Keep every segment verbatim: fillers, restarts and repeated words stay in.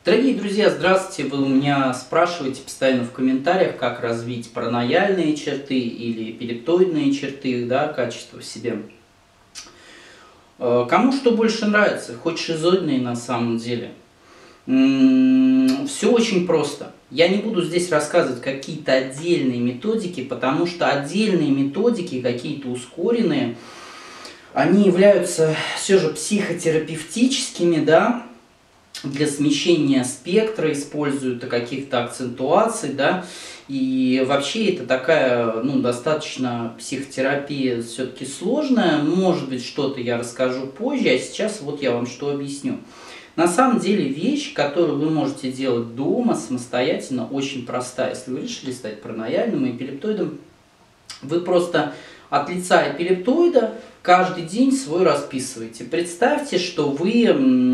Дорогие друзья, здравствуйте! Вы у меня спрашиваете постоянно в комментариях, как развить паранояльные черты или эпилептоидные черты, да, качества в себе. Кому что больше нравится, хоть шизоидные на самом деле. Все очень просто. Я не буду здесь рассказывать какие-то отдельные методики, потому что отдельные методики, какие-то ускоренные, они являются все же психотерапевтическими, да, для смещения спектра используют каких-то акцентуаций, да, и вообще это такая, ну, достаточно психотерапия все-таки сложная, может быть, что-то я расскажу позже, а сейчас вот я вам что объясню. На самом деле вещь, которую вы можете делать дома самостоятельно, очень простая. Если вы решили стать паранояльным и эпилептоидом, вы просто от лица эпилептоида каждый день свой расписываете. Представьте, что вы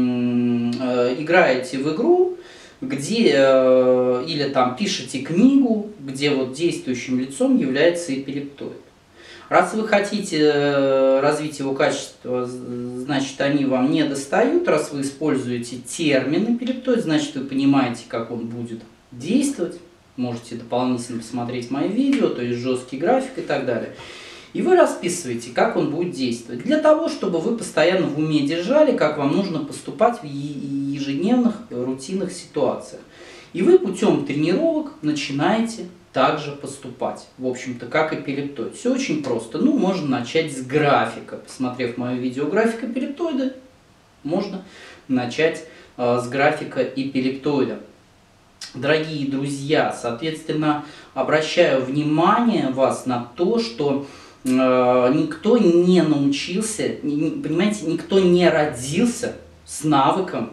э, играете в игру, где э, или там пишете книгу, где вот действующим лицом является эпилептоид. Раз вы хотите э, развить его качество, значит, они вам не достают. Раз вы используете термин эпилептоид, значит, вы понимаете, как он будет действовать. Можете дополнительно посмотреть мои видео, то есть жесткий график и так далее. И вы расписываете, как он будет действовать. Для того, чтобы вы постоянно в уме держали, как вам нужно поступать в ежедневных рутинных ситуациях. И вы путем тренировок начинаете также поступать. В общем-то, как эпилептоид. Все очень просто. Ну, можно начать с графика. Посмотрев мое видео график эпилептоида, можно начать э, с графика эпилептоида. Дорогие друзья, соответственно, обращаю внимание вас на то, что э, никто не научился, не, понимаете, никто не родился с навыком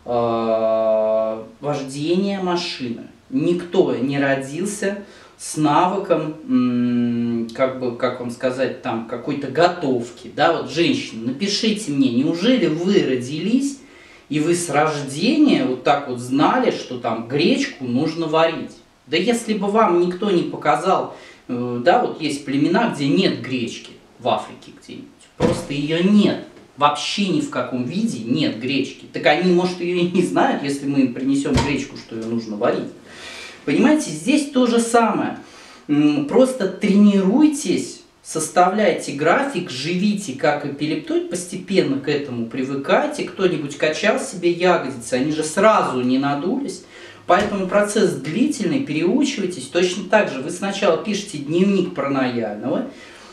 э, вождения машины. Никто не родился с навыком, м, как бы, как вам сказать, там, какой-то готовки. Да, вот, женщины, напишите мне, неужели вы родились и вы с рождения вот так вот знали, что там гречку нужно варить? Да если бы вам никто не показал, э, да, вот есть племена, где нет гречки, в Африке где-нибудь, просто ее нет. Вообще ни в каком виде нет гречки. Так они, может, ее и не знают, если мы им принесем гречку, что ее нужно варить. Понимаете, здесь то же самое. Просто тренируйтесь, составляйте график, живите как эпилептоид, постепенно к этому привыкайте. Кто-нибудь качал себе ягодицы, они же сразу не надулись. Поэтому процесс длительный, переучивайтесь. Точно так же вы сначала пишете дневник паранояльного,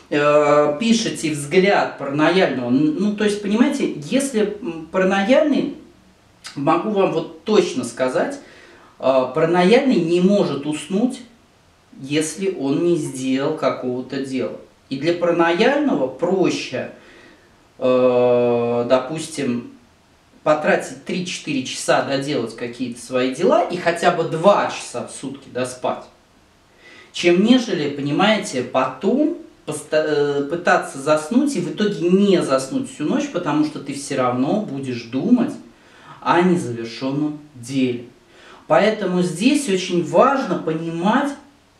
пишите взгляд паранояльного. Ну, то есть, понимаете, если паранояльный, могу вам вот точно сказать, паранояльный не может уснуть, если он не сделал какого-то дела. И для паранояльного проще, э, допустим, потратить три-четыре часа доделать какие-то свои дела и хотя бы два часа в сутки доспать, чем нежели, понимаете, потом пытаться заснуть и в итоге не заснуть всю ночь, потому что ты все равно будешь думать о незавершенном деле. Поэтому здесь очень важно понимать,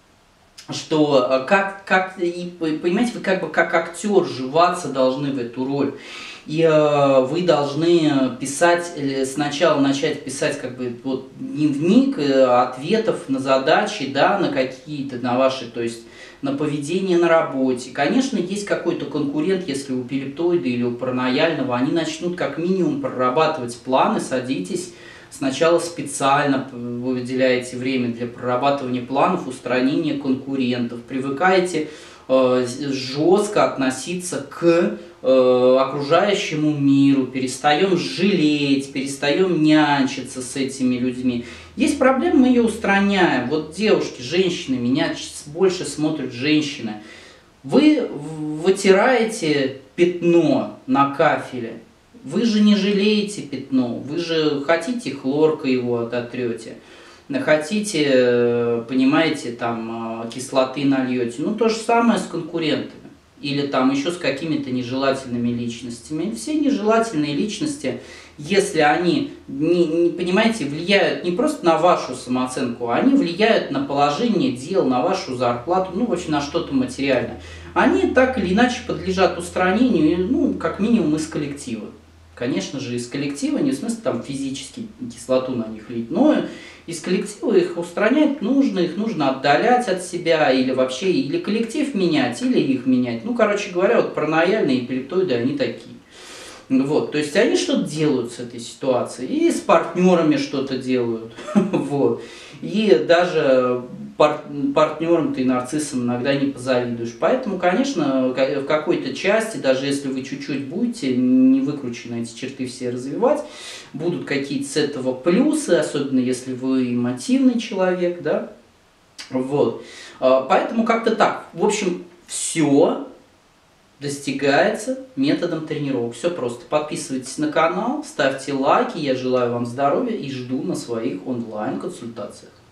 что как, как, и, понимаете, вы как бы как актер вживаться должны в эту роль. И э, вы должны писать, сначала начать писать как бы вот дневник э, ответов на задачи, да, на какие-то, на ваши, то есть на поведение на работе. Конечно, есть какой-то конкурент, если у эпилептоида или у паранояльного, они начнут как минимум прорабатывать планы, садитесь. Сначала специально вы выделяете время для прорабатывания планов, устранения конкурентов, привыкаете э, жестко относиться к э, окружающему миру, перестаем жалеть, перестаем нянчиться с этими людьми. Есть проблема, мы ее устраняем. Вот девушки, женщины, меня больше смотрят женщины. Вы вытираете пятно на кафеле. Вы же не жалеете пятно, вы же хотите хлоркой его ототрете, хотите, понимаете, там кислоты нальете. Ну то же самое с конкурентами или там еще с какими-то нежелательными личностями. Все нежелательные личности, если они, не, не, понимаете, влияют не просто на вашу самооценку, они влияют на положение дел, на вашу зарплату, ну в общем на что-то материальное. Они так или иначе подлежат устранению, ну как минимум из коллектива. Конечно же, из коллектива, не в смысле там физически кислоту на них лить, но из коллектива их устранять нужно, их нужно отдалять от себя, или вообще, или коллектив менять, или их менять. Ну, короче говоря, вот паранояльные эпилептоиды, они такие. Вот, то есть они что-то делают с этой ситуацией, и с партнерами что-то делают, вот, и даже пар партнерам ты, нарциссам, иногда не позавидуешь. Поэтому, конечно, в какой-то части, даже если вы чуть-чуть будете не выкручены эти черты все развивать, будут какие-то с этого плюсы, особенно если вы эмотивный человек, да, вот. Поэтому как-то так. В общем, все достигается методом тренировок. Все просто. Подписывайтесь на канал, ставьте лайки. Я желаю вам здоровья и жду на своих онлайн-консультациях.